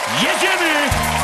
Jedziemy!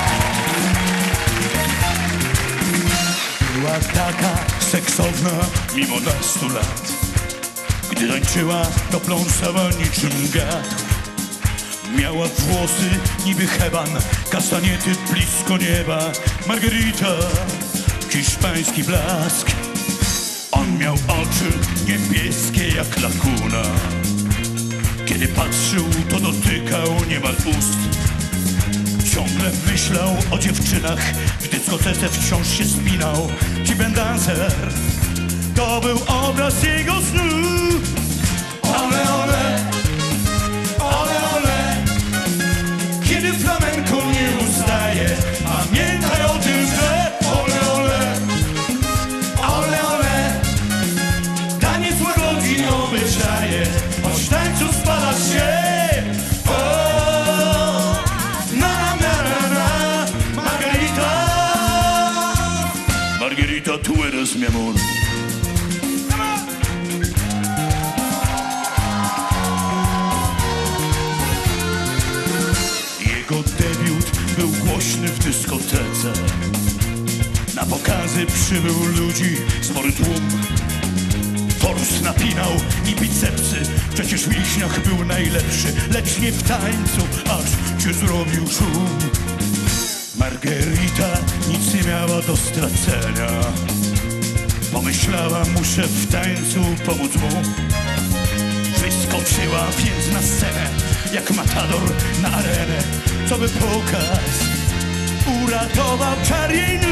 Była taka seksowna mimo nastu lat. Gdy tańczyła, to pląsała niczym gad. Miała włosy niby heban, kastaniety blisko nieba. Margarita, hiszpański blask. On miał oczy niebieskie jak laguna. Kiedy patrzył, to dotykał niemal ust. Ciągle myślał o dziewczynach, w dyskotece wciąż się spinał. Chip dancer, to był obraz jego snu. Ole, ole, ole, ole. Kiedy flamenko nie ustaje, pamiętaj o tym, że ole, ole, ole, ole. Taniec łagodzi obyczaje, choć tańcu spala się. Margarita, tú eres mi amor. Jego debiut był głośny w dyskotece. Na pokazy przybył ludzi spory tłum. Tors napinał i bicepsy, przecież Wiśniach był najlepszy, lecz nie w tańcu, aż cię zrobił szum. Margarita nic nie miała do stracenia. Pomyślała, muszę w tańcu pomóc mu. Wyskoczyła więc na scenę, jak matador na arenę, co by pokaz uratował czar jej nóg.